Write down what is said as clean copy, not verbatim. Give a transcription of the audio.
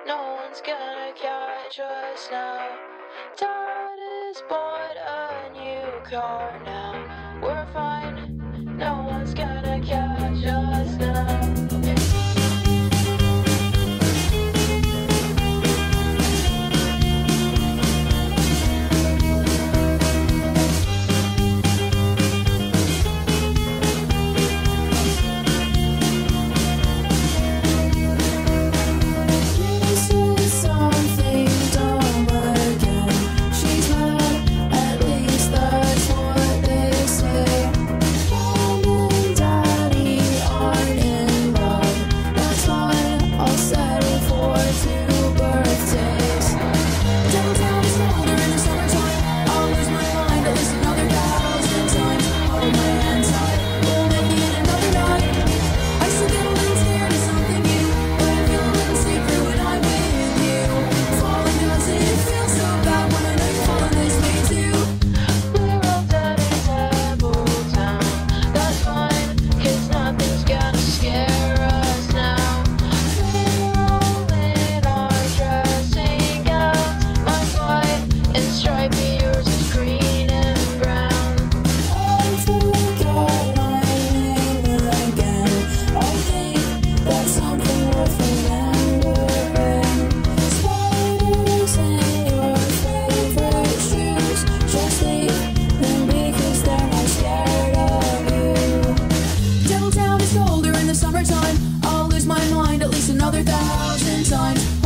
No one's gonna catch us now. Dad has bought a new car now. We're fine. No one's gonna catch us now. Summertime, I'll lose my mind at least another 1,000 times.